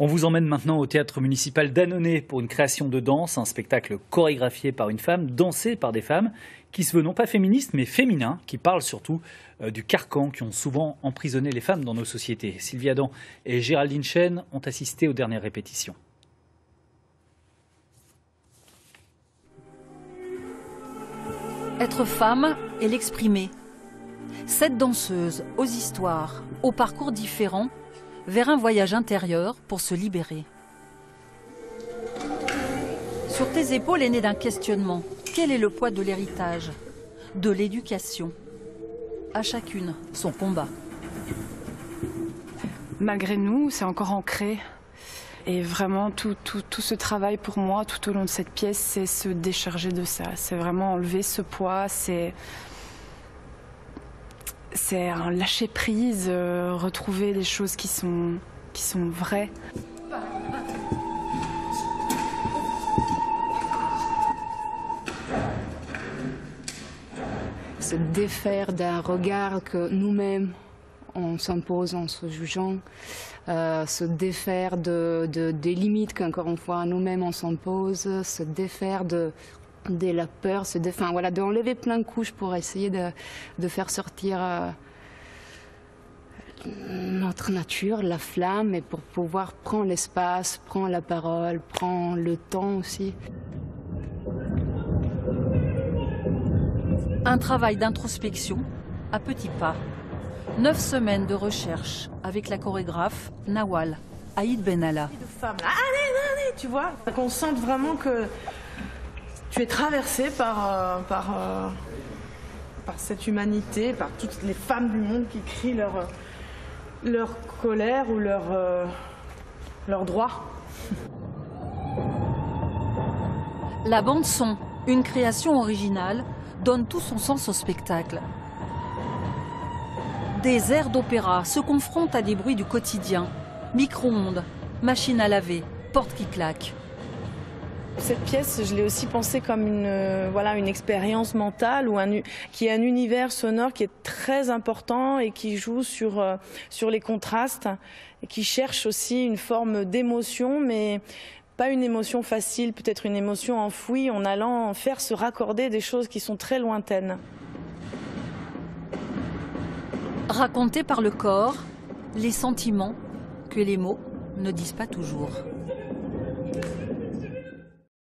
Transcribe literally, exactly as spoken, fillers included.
On vous emmène maintenant au théâtre municipal d'Annonay pour une création de danse, un spectacle chorégraphié par une femme, dansé par des femmes, qui se veut non pas féministes mais féminins, qui parlent surtout euh, du carcan qui ont souvent emprisonné les femmes dans nos sociétés. Sylvie Adam et Géraldine Chen ont assisté aux dernières répétitions. Être femme et l'exprimer. Sept danseuses aux histoires, aux parcours différents, vers un voyage intérieur pour se libérer. Sur tes épaules est né d'un questionnement. Quel est le poids de l'héritage, de l'éducation? À chacune, son combat. Malgré nous, c'est encore ancré. Et vraiment, tout, tout, tout ce travail pour moi, tout au long de cette pièce, c'est se décharger de ça. C'est vraiment enlever ce poids, c'est... C'est un lâcher prise, euh, retrouver des choses qui sont, qui sont vraies. Se défaire d'un regard que nous-mêmes on s'impose en se jugeant, euh, se défaire de, de, des limites qu'encore une fois nous-mêmes on s'impose, se défaire de... de la peur, c'est de, enfin, voilà, d'enlever plein de couches pour essayer de, de faire sortir euh, notre nature, la flamme, et pour pouvoir prendre l'espace, prendre la parole, prendre le temps aussi. Un travail d'introspection à petits pas. Neuf semaines de recherche avec la chorégraphe Nawal Aïd Benalla. De femmes, là, allez, allez, tu vois, qu'on sente vraiment que tu es traversée par, euh, par, euh, par cette humanité, par toutes les femmes du monde qui crient leur, leur colère ou leur, euh, leur droit. La bande-son, une création originale, donne tout son sens au spectacle. Des airs d'opéra se confrontent à des bruits du quotidien. Micro-ondes, machines à laver, portes qui claquent. Cette pièce, je l'ai aussi pensée comme une, euh, voilà, une expérience mentale ou un, qui est un univers sonore qui est très important et qui joue sur, euh, sur les contrastes et qui cherche aussi une forme d'émotion, mais pas une émotion facile, peut-être une émotion enfouie en allant faire se raccorder des choses qui sont très lointaines. Raconté par le corps, les sentiments que les mots ne disent pas toujours.